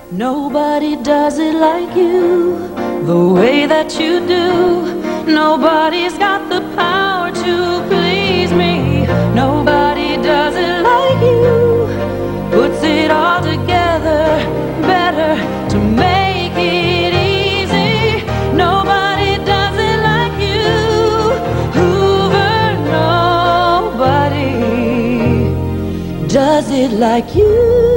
Nobody does it like you, the way that you do. Nobody's got the power to please me. Nobody does it like you, puts it all together better to make it easy. Nobody does it like you, Hoover. Nobody does it like you.